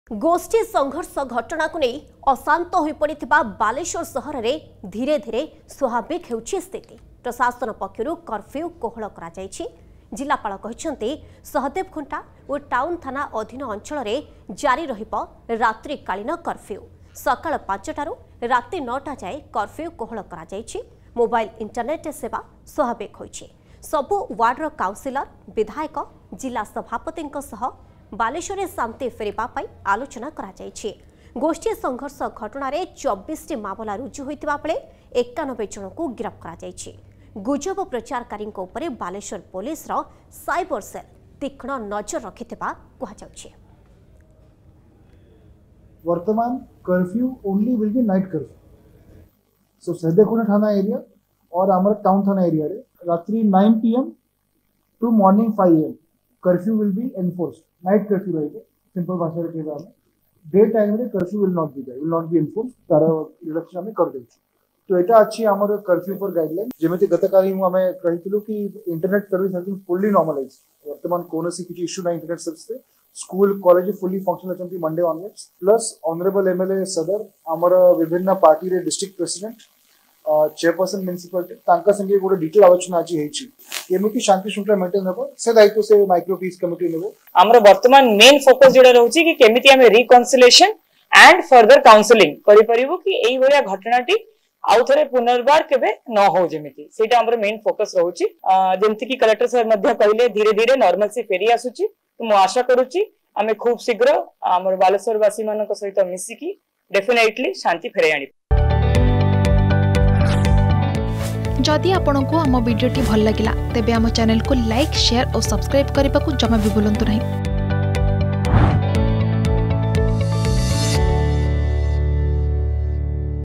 गोष्ठी संघर्ष घटना को नहीं अशांत हो पड़ा बालेश्वर सहर में धीरे धीरे स्वाभाविक होउछि स्थिति। प्रशासन पक्षरु कर्फ्यू कोहल करा जायछि। जिलापाल कहते सहदेवखुंटा और टाउन थाना अधीन अंचल में जारी रहिबो रात्रिकालीन कर्फ्यू। सकाळ 5टारू राति 9टा जाए कर्फ्यू कोहल करा जायछि। मोबाइल इंटरनेट सेवा स्वाभाविक होइछि। सबु वार्डर काउंसिलर विधायक जिला सभापति बालेश्वर शांति फेरिबा पाई आलोचना करा जायछि। गोष्ठी संघर्ष घटना 24 मामला रुजु होइतिबा बेले 91 जन को गिरफ्त करा जायछि। गुजब प्रचारकारी उपरे बालेश्वर पुलिस रो साइबर सेल तीक्ष्ण नजर रखिथिबा कहा जाउछि। वर्तमान curfew only will be night curfew. So Sahadevkhunta थाना एरिया और आमर टाउन थाना एरिया रे रात्रि 9 PM to morning 5 AM curfew will be enforced. Night curfew रहेगा। सिंपल भाषा रे कहबा हम डे टाइम रे curfew will not be there, will not be enforced. तार रिडक्शन हमें कर देछि। तो एटा अच्छी हमर कर्फ्यू पर गाइडलाइन जेमेति गतकाली हूँ हमें कहितलु कि internet service has been fully normalize. वर्तमान कोनोसी किछि इश्यू ना इंटरनेट सर्विस से स्कूल कॉलेज फुल्ली फंक्शनल अछंती Monday onwards. Plus honourable MLA सदर हमर विभिन्न पार्टी रे डिस्ट्रिक्ट प्रेसिडेंट चेयरपर्सन म्युनिसिपालिटी तांका संगे गोटे डिटेल आलोचना आज हेछि। केमिति शांति श्रृंखला मेंटेन हेबो से दायित्व से माइक्रो पीस कमिटी नेबो। हमर वर्तमान मेन फोकस जोडा रहउछि कि केमिति हमें रिकन्सिलिएशन एंड फर्दर काउंसलिंग करि परिबो कि एई भलिया घटनाटी आउ थरे पुनर्बार केबे न हो जेमिति सेटा हमर मेन फोकस रहउछि। जेमति कि कलेक्टर सर मध्य कहिले धीरे धीरे नॉर्मल से फेरी आसुछि। तो मु आशा करूछि हमें खूब शीघ्र हमर बालेश्वर वासी मानक सहित मिसी कि डेफिनेटली शांति फेरै आनी। जदि आपंक आम भिडी भल लगा तेब आम चैनल को लाइक शेयर और सब्सक्राइब करने को जमा भी भूलु नहीं।